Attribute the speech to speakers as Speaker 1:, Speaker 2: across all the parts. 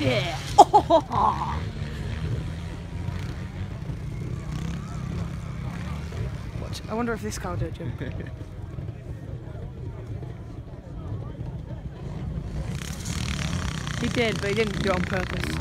Speaker 1: Yeah. Oh. Watch. I wonder if this car will do it, Jim. He did, but he didn't do it on purpose.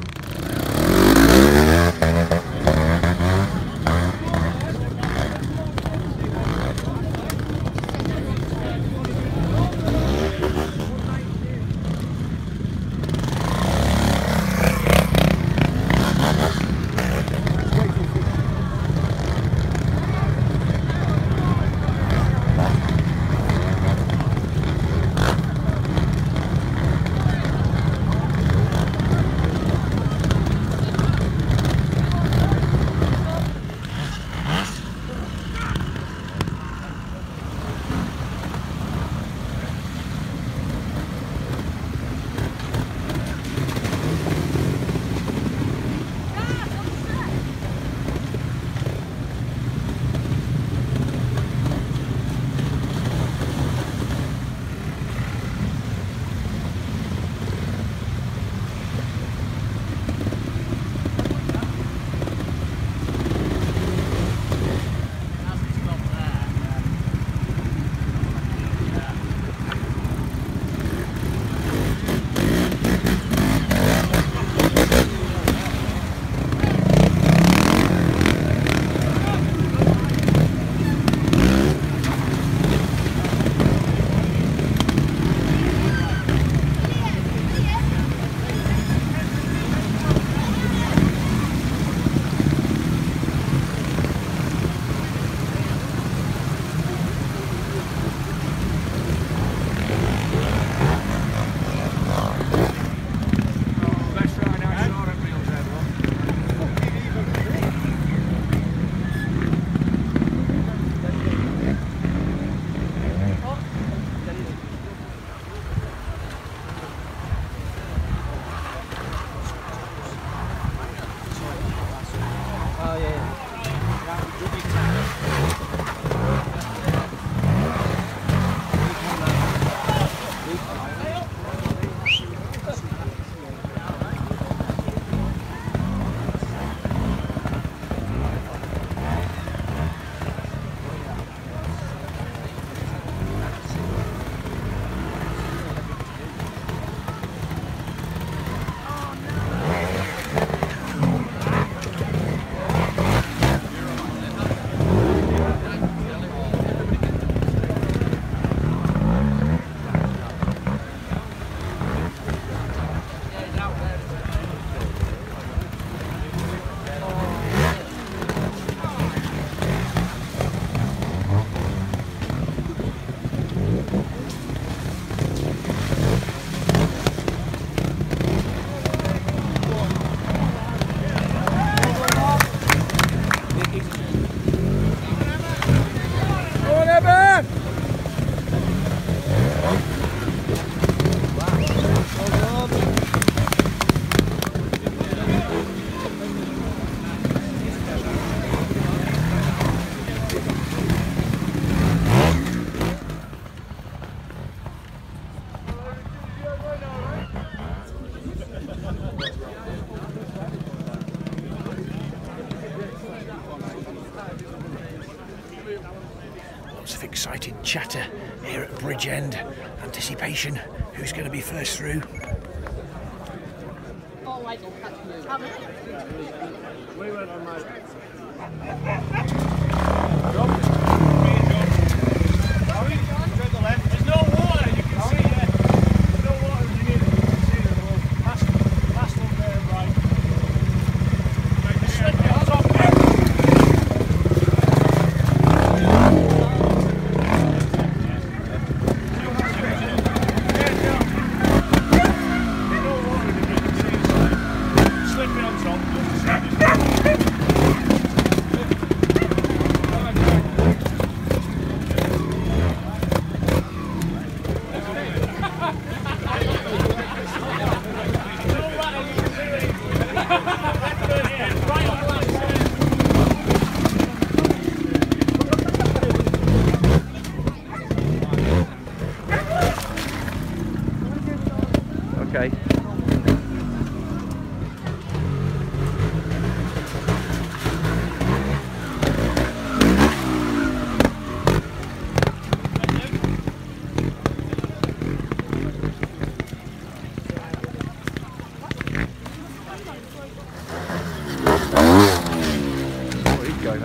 Speaker 2: Excited chatter here at Bridgend. Anticipation, who's going to be first through?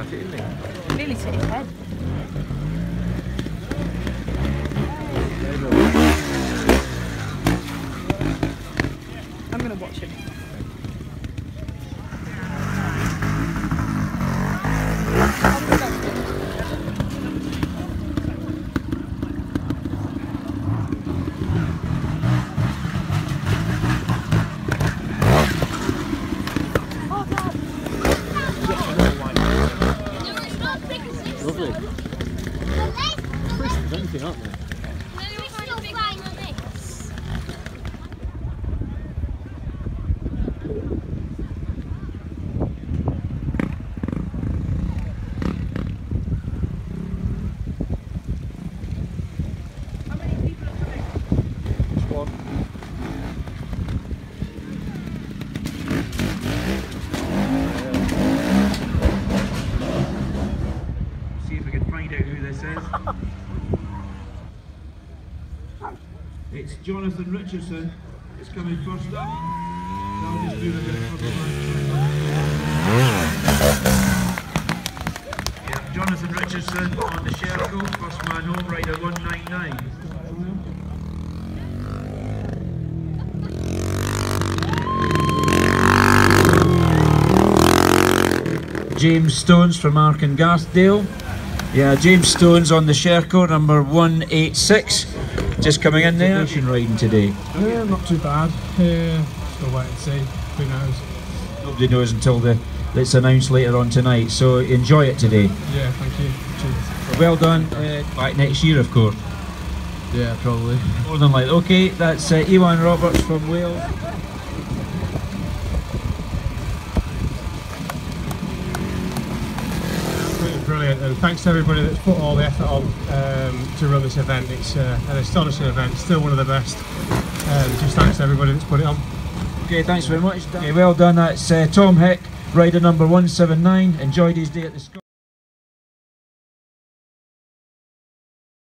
Speaker 3: it, isn't he?
Speaker 1: Nearly to his head. I'm gonna watch him.
Speaker 3: Lovely. Crisp as anything, aren't they?
Speaker 2: See if we can find out who this is. It's Jonathan Richardson. It's coming first up. I'll just do a bit of yeah, Jonathan Richardson on the Sherco, first man home, rider 199. James Stones from Haygarth. Yeah, James Stones on the Sherco, number 186. Just coming in there. Riding today.
Speaker 4: Yeah, not too bad. Still wait and see. Who knows?
Speaker 2: Nobody knows until it's announced later on tonight. So enjoy it today.
Speaker 4: Yeah, thank you. Cheers.
Speaker 2: Well done. Back next year, of course.
Speaker 4: Yeah, probably.
Speaker 2: More than likely. Okay, that's Ewan Roberts from Wales.
Speaker 4: Brilliant, and thanks to everybody that's put all the effort on to run this event. It's an astonishing event, still one of the best. Just thanks to everybody that's put it on.
Speaker 2: Okay, thanks very much. Okay, well done. That's Tom Hick, rider number 179. Enjoyed his day at the Scotland.